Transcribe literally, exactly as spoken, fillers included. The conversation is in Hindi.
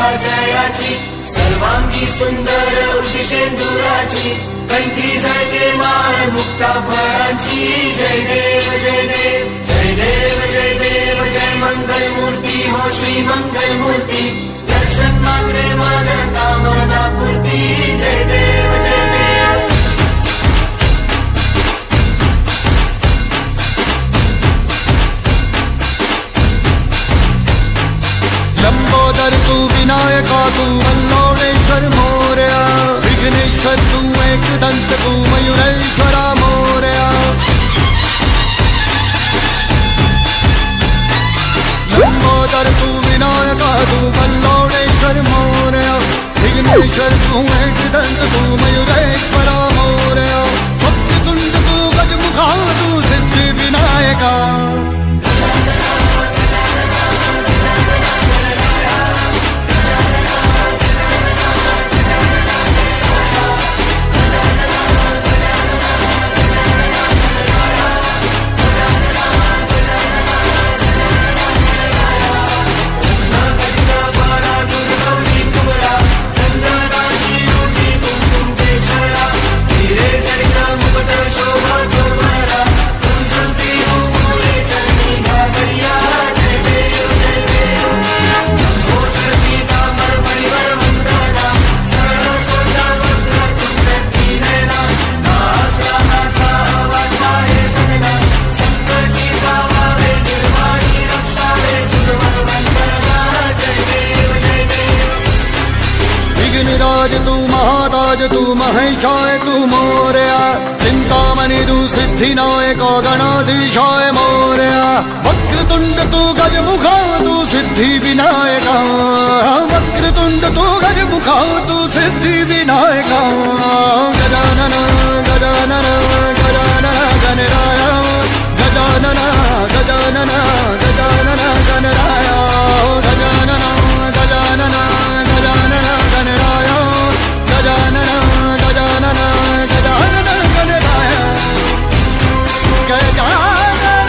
जयाची सर्वांगी सुंदर उदिशेंदुराची कंठी झळके माळ मुक्ता फळांची जय देव जय देव जय देव जय देव जय मंगल मूर्ती हो श्री मंगल मूर्ती दर्शन मात्रे मन कामना पूर्ती जय देव जय देव। लंबोदर तू विनायका तू वल्लोळेश्वर मोरया विघ्नेश्वर तू एकदंत तू मयुरेश्वरा मोरया। लंबोदर तू विनायका तू वल्लोळेश्वर मोरया विघ्नेश्वर तू एकदंत तू मयुरेश्वरा मोरया। वक्रतुंड तू गजमुखा तू सिद्धि विनायका विघ्नराज तू महाताज तू महेशाय तू मोरया चिंतामणि तू सिद्धिनायक गणाधीशाय मोरया। वक्रतुंड तू गजमुखा तू सिद्धि विनायका वक्रतुंड तू गजमुखा तू सिद्धि विनायका। गजानन गजानन गजानन गणराय गजानन गजानन गजानन गणराय गजानन गजानन गजानन गणराय गजानन गजानन गजानन गणराय गजानन